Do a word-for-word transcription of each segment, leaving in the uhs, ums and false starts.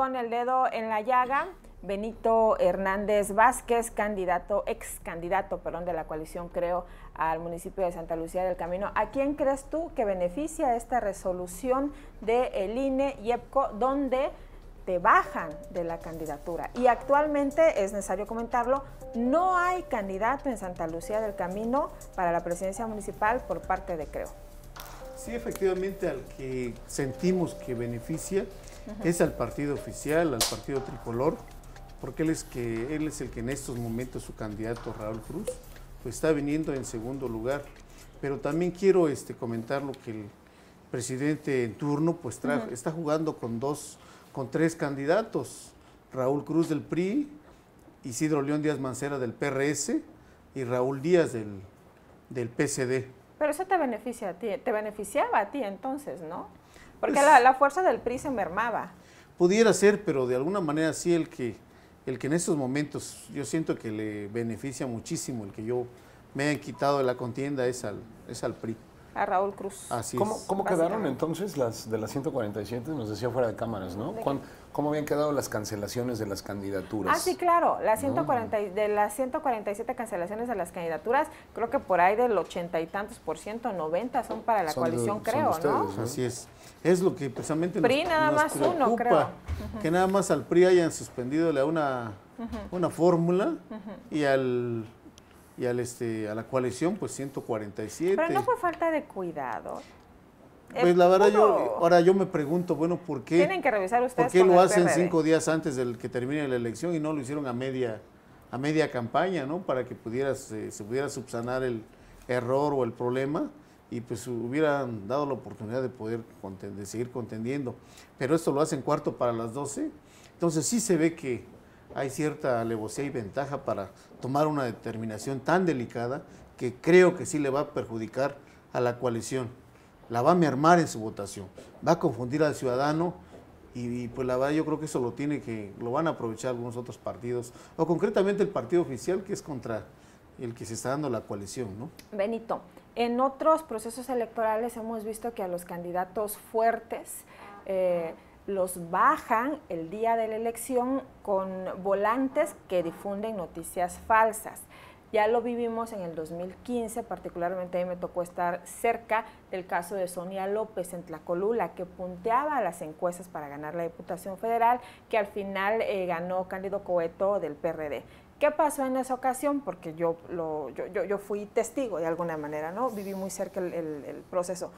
con el dedo en la llaga. Benito Hernández Vázquez, candidato, ex candidato, perdón, de la coalición Creo al municipio de Santa Lucía del Camino. ¿A quién crees tú que beneficia esta resolución del I N E y E P C O donde te bajan de la candidatura? Y actualmente, es necesario comentarlo, no hay candidato en Santa Lucía del Camino para la presidencia municipal por parte de Creo. Sí, efectivamente, al que sentimos que beneficia uh-huh. es al partido oficial, al partido tricolor, porque él es, que, él es el que en estos momentos, su candidato Raúl Cruz, pues está viniendo en segundo lugar. Pero también quiero este, comentar lo que el presidente en turno pues trajo, uh-huh. está jugando con dos, con tres candidatos, Raúl Cruz del P R I, Isidro León Díaz Mancera del P R S y Raúl Díaz del, del P C D. Pero eso te beneficia a ti, te beneficiaba a ti entonces, ¿no? Porque pues, la, la fuerza del P R I se mermaba. Pudiera ser, pero de alguna manera sí el que, el que en estos momentos yo siento que le beneficia muchísimo, el que yo me hayan quitado de la contienda es al, es al P R I. A Raúl Cruz. Así ¿Cómo, es. ¿Cómo quedaron entonces las de las ciento cuarenta y siete? Nos decía fuera de cámaras, ¿no? ¿Cómo habían quedado las cancelaciones de las candidaturas? Ah, sí, claro. Las ciento cuarenta, ¿no? De las ciento cuarenta y siete cancelaciones de las candidaturas, creo que por ahí del ochenta y tantos por ciento, noventa son para la son coalición, de, Creo, ustedes, ¿no? ¿no? Así es. Es lo que precisamente P R I nos, nada nos más preocupa, uno, creo. Uh-huh. Que nada más al P R I hayan suspendido una, uh-huh. una fórmula uh-huh. y al... y al este, a la coalición, pues ciento cuarenta y siete. Pero no fue falta de cuidado. Pues la verdad, yo, ahora yo me pregunto, bueno, ¿por qué? Tienen que revisar ustedes. ¿Por qué lo hacen cinco días antes del que termine la elección y no lo hicieron a media, a media campaña, ¿no? Para que pudieras, eh, se pudiera subsanar el error o el problema y pues hubieran dado la oportunidad de poder de seguir contendiendo. Pero esto lo hacen cuarto para las doce, entonces sí se ve que hay cierta alevosía y ventaja para tomar una determinación tan delicada que creo que sí le va a perjudicar a la coalición. La va a mermar en su votación, va a confundir al ciudadano y, y pues la verdad yo creo que eso lo tiene que, lo van a aprovechar algunos otros partidos, o concretamente el partido oficial que es contra el que se está dando la coalición, ¿no? Benito, en otros procesos electorales hemos visto que a los candidatos fuertes eh, los bajan el día de la elección con volantes que difunden noticias falsas. Ya lo vivimos en el dos mil quince, particularmente a mí me tocó estar cerca del caso de Sonia López en Tlacolula, que punteaba las encuestas para ganar la Diputación Federal, que al final eh, ganó Cándido Coeto del P R D. ¿Qué pasó en esa ocasión? Porque yo, lo, yo, yo, yo fui testigo de alguna manera, ¿no? Viví muy cerca el, el, el proceso.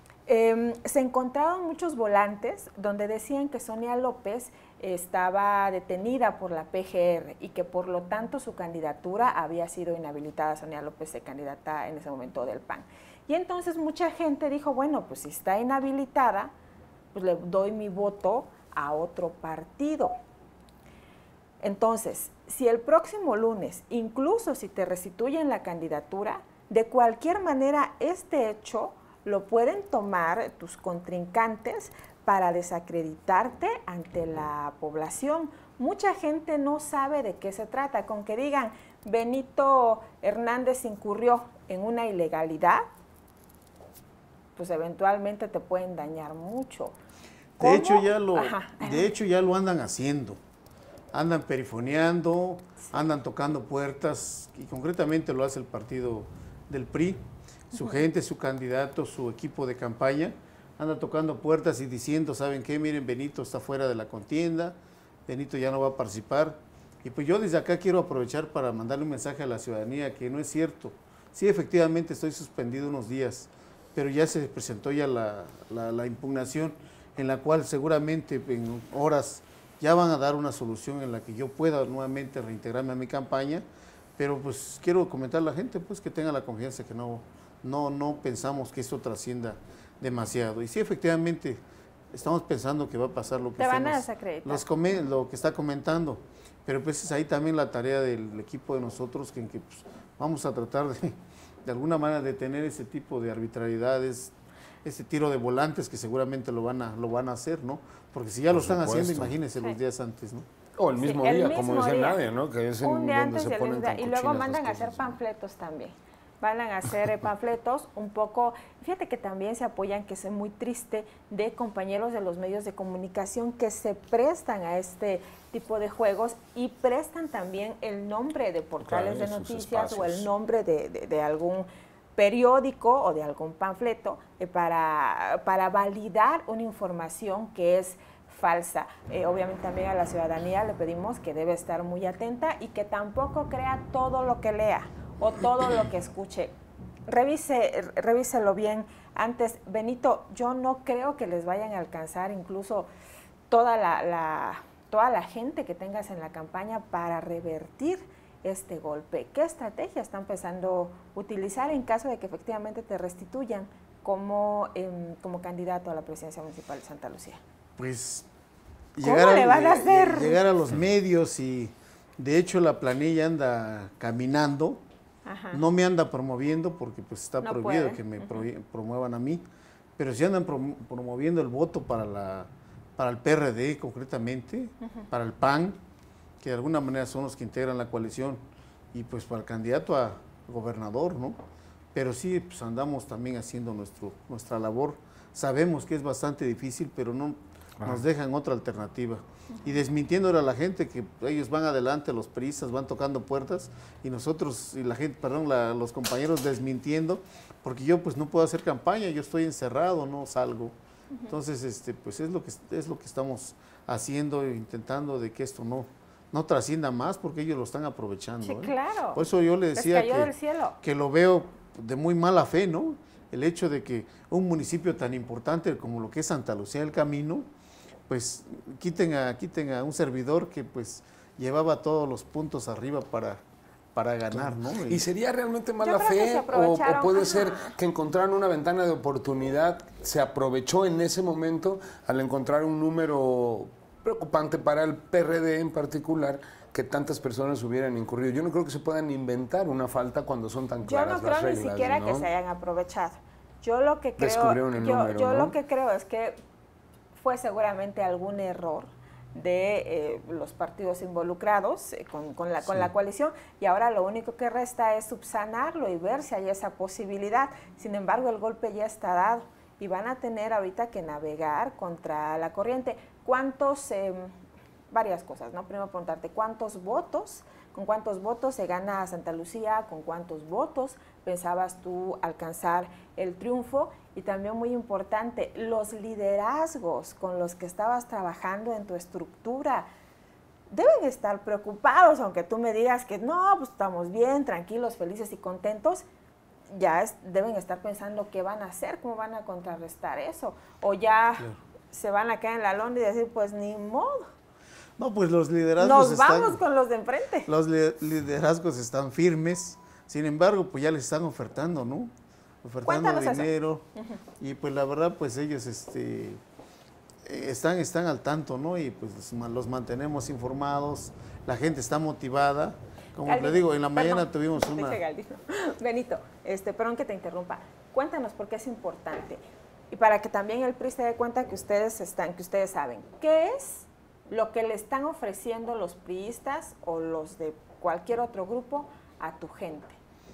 Eh, se encontraron muchos volantes donde decían que Sonia López estaba detenida por la P G R y que por lo tanto su candidatura había sido inhabilitada. Sonia López, candidata en ese momento del P A N. Y entonces mucha gente dijo, bueno, pues si está inhabilitada, pues le doy mi voto a otro partido. Entonces, si el próximo lunes, incluso si te restituyen la candidatura, de cualquier manera este hecho lo pueden tomar tus contrincantes para desacreditarte ante la población. Mucha gente no sabe de qué se trata. Con que digan Benito Hernández incurrió en una ilegalidad, pues eventualmente te pueden dañar mucho. De hecho, ya lo, de hecho ya lo andan haciendo. Andan perifoneando, sí. andan tocando puertas, y concretamente lo hace el partido del P R I. Su gente, su candidato, su equipo de campaña, anda tocando puertas y diciendo, ¿saben qué? Miren, Benito está fuera de la contienda, Benito ya no va a participar. Y pues yo desde acá quiero aprovechar para mandarle un mensaje a la ciudadanía que no es cierto. Sí, efectivamente estoy suspendido unos días, pero ya se presentó ya la, la, la impugnación en la cual seguramente en horas ya van a dar una solución en la que yo pueda nuevamente reintegrarme a mi campaña, pero pues quiero comentar a la gente pues que tenga la confianza que no... No, no pensamos que esto trascienda demasiado. Y sí, efectivamente, estamos pensando que va a pasar lo que, Te van a los, los lo que está comentando. Pero pues es ahí también la tarea del equipo de nosotros, que, en que pues, vamos a tratar de, de alguna manera de tener ese tipo de arbitrariedades, ese tiro de volantes que seguramente lo van a, lo van a hacer, ¿no? Porque si ya Por lo están supuesto. haciendo, imagínense sí. los días antes, ¿no? O el mismo sí, día, el mismo como dice nadie, ¿no? Que es en un día donde antes se ponen y luego mandan a hacer panfletos también. van a hacer panfletos un poco, fíjate que también se apoyan, que es muy triste, de compañeros de los medios de comunicación que se prestan a este tipo de juegos y prestan también el nombre de portales claro, de noticias o el nombre de, de, de algún periódico o de algún panfleto eh, para, para validar una información que es falsa. Eh, obviamente también a la ciudadanía le pedimos que debe estar muy atenta y que tampoco crea todo lo que lea o todo lo que escuche. Revise, revíselo bien antes. Benito, yo no creo que les vayan a alcanzar incluso toda la, la, toda la gente que tengas en la campaña para revertir este golpe. ¿Qué estrategia están pensando utilizar en caso de que efectivamente te restituyan como, eh, como candidato a la presidencia municipal de Santa Lucía? Pues ¿Cómo llegar a, le van a hacer? Llegar a los medios y de hecho la planilla anda caminando. Ajá. No me anda promoviendo porque pues está no prohibido puede. que me uh-huh. promuevan a mí, pero sí andan prom promoviendo el voto para, la, para el P R D concretamente, uh-huh. para el P A N, que de alguna manera son los que integran la coalición, y pues para el candidato a gobernador, ¿no? Pero sí, pues andamos también haciendo nuestro, nuestra labor. Sabemos que es bastante difícil, pero no ah. nos dejan otra alternativa. Y desmintiendo a la gente que ellos van adelante, los priistas van tocando puertas, y nosotros, y la gente, perdón, la, los compañeros desmintiendo, porque yo pues no puedo hacer campaña, yo estoy encerrado, no salgo. Uh-huh. Entonces, este, pues es lo que es lo que estamos haciendo, intentando de que esto no, no trascienda más, porque ellos lo están aprovechando. Sí, ¿eh? Claro. Por eso yo le decía que, que lo veo de muy mala fe, ¿no? El hecho de que un municipio tan importante como lo que es Santa Lucía del Camino, pues quiten a, quiten a un servidor que pues llevaba todos los puntos arriba para, para ganar, ¿no? ¿Y sería realmente mala fe o, o puede Ajá. ser que encontraron una ventana de oportunidad, se aprovechó en ese momento al encontrar un número preocupante para el P R D en particular, que tantas personas hubieran incurrido? Yo no creo que se puedan inventar una falta cuando son tan claras las reglas. Yo no creo ni siquiera ¿no? que se hayan aprovechado. Yo lo que creo, Descubrieron el yo, número, yo ¿no? lo que creo es que fue seguramente algún error de eh, los partidos involucrados eh, con, con, la, sí. con la coalición, y ahora lo único que resta es subsanarlo y ver si hay esa posibilidad. Sin embargo, el golpe ya está dado y van a tener ahorita que navegar contra la corriente. ¿Cuántos, eh, varias cosas, ¿no? Primero preguntarte, ¿cuántos votos, con cuántos votos se gana Santa Lucía? ¿Con cuántos votos pensabas tú alcanzar el triunfo? Y también muy importante, los liderazgos con los que estabas trabajando en tu estructura deben estar preocupados, aunque tú me digas que no, pues estamos bien, tranquilos, felices y contentos. Ya es, deben estar pensando qué van a hacer, cómo van a contrarrestar eso, o ya claro. se van a quedar en la lona y decir, pues ni modo. No, pues los liderazgos Nos están, vamos con los de enfrente. Los liderazgos están firmes, sin embargo, pues ya les están ofertando, ¿no? Ofertando Cuéntanos dinero, uh-huh. y pues la verdad, pues ellos este, están, están al tanto, ¿no? Y pues los mantenemos informados, la gente está motivada. Como Galdino, le digo, en la mañana perdón, tuvimos una... Benito, este, perdón que te interrumpa. Cuéntanos por qué es importante. Y para que también el P R I se dé cuenta que ustedes están, que ustedes saben. ¿Qué es lo que le están ofreciendo los priistas o los de cualquier otro grupo a tu gente?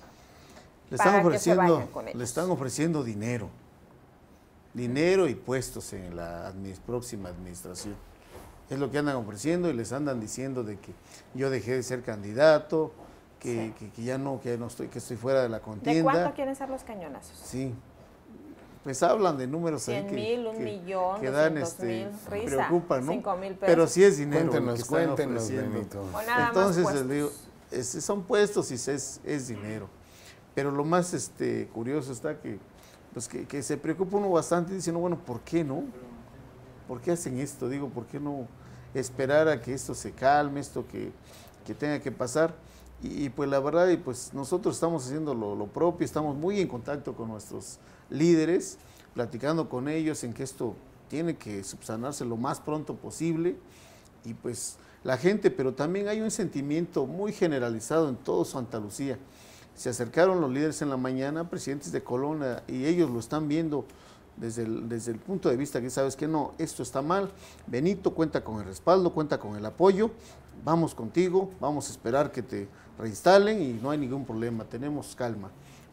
Le están ofreciendo, le están ofreciendo dinero. Dinero y puestos en la administ- próxima administración. Es lo que andan ofreciendo y les andan diciendo de que yo dejé de ser candidato, que, sí. que, que ya no, que no estoy, que estoy fuera de la contienda. ¿De cuánto quieren ser los cañonazos? Sí. Pues hablan de números ahí que, cien mil, un que, millón, que dan, doscientos mil, este, risa, preocupan, ¿no? cinco mil pesos. Pero sí es dinero. Cuéntenos, cuéntenos, Benito. Entonces, les digo, es, son puestos y es, es dinero. Pero lo más este, curioso está que, pues que, que se preocupa uno bastante y dice, no, bueno, ¿por qué no? ¿Por qué hacen esto? Digo, ¿por qué no esperar a que esto se calme, esto que, que tenga que pasar? Y, y pues la verdad, y pues nosotros estamos haciendo lo, lo propio, estamos muy en contacto con nuestros líderes, platicando con ellos en que esto tiene que subsanarse lo más pronto posible, y pues la gente, pero también hay un sentimiento muy generalizado en todo Santa Lucía. Se acercaron los líderes en la mañana, presidentes de Colonia, y ellos lo están viendo desde el, desde el punto de vista que sabes que no, esto está mal, Benito cuenta con el respaldo, cuenta con el apoyo, vamos contigo, vamos a esperar que te reinstalen y no hay ningún problema, tenemos calma.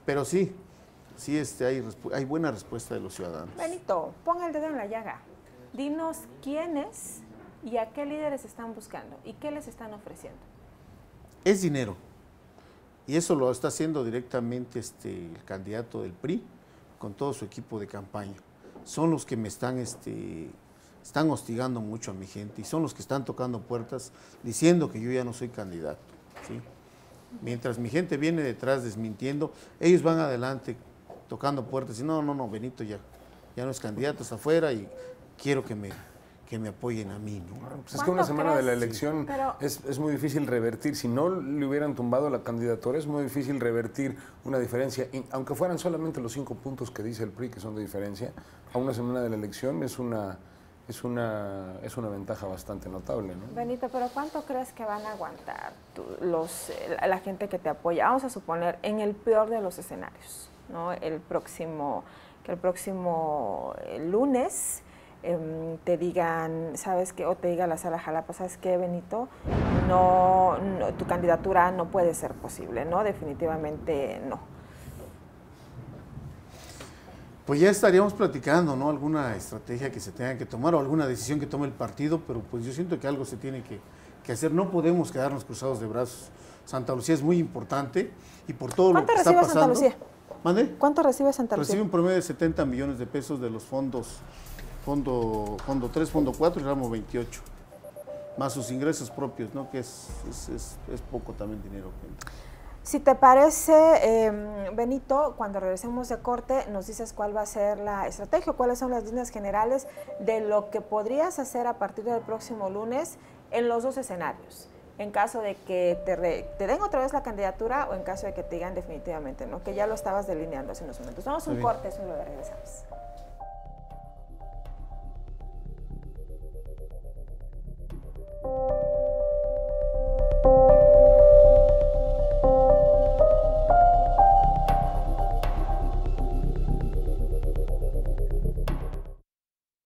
pero sí, sí este, hay, hay buena respuesta de los ciudadanos. Benito, ponga el dedo en la llaga. Dinos quiénes y a qué líderes están buscando y qué les están ofreciendo. Es dinero. Y eso lo está haciendo directamente este, el candidato del P R I con todo su equipo de campaña. Son los que me están, este, están hostigando mucho a mi gente y son los que están tocando puertas diciendo que yo ya no soy candidato, ¿sí? Mientras mi gente viene detrás desmintiendo, ellos van adelante tocando puertas y no, no, no, Benito ya, ya no es candidato, está afuera y quiero que me... que me apoyen a mí, ¿no? Pues es que una semana crees? de la elección sí, pero... es, es muy difícil revertir. Si no le hubieran tumbado la candidatura, es muy difícil revertir una diferencia. Y aunque fueran solamente los cinco puntos que dice el P R I que son de diferencia, a una semana de la elección es una, es una, es una ventaja bastante notable, ¿no? Benito, pero ¿cuánto crees que van a aguantar tú, los, la gente que te apoya? Vamos a suponer, en el peor de los escenarios, ¿no? El próximo, que el próximo lunes... te digan, ¿sabes qué? O te diga la Sala Jalapa, ¿sabes qué, Benito? No, no, tu candidatura no puede ser posible, ¿no? Definitivamente no. Pues ya estaríamos platicando, ¿no? Alguna estrategia que se tenga que tomar o alguna decisión que tome el partido, pero pues yo siento que algo se tiene que, que hacer. No podemos quedarnos cruzados de brazos. Santa Lucía es muy importante y por todo lo que está pasando... ¿Cuánto recibe Santa Lucía? ¿Mande? ¿Cuánto recibe Santa Lucía? Recibe un promedio de setenta millones de pesos de los fondos... Fondo, fondo tres, fondo cuatro y ramo veintiocho, más sus ingresos propios, ¿no? Que es, es, es, es poco también dinero. Si te parece, eh, Benito, cuando regresemos de corte, nos dices cuál va a ser la estrategia, cuáles son las líneas generales de lo que podrías hacer a partir del próximo lunes en los dos escenarios, en caso de que te, re, te den otra vez la candidatura o en caso de que te digan definitivamente, ¿no? Que ya lo estabas delineando hace unos momentos. Vamos a un corte, eso luego regresamos. Thank you.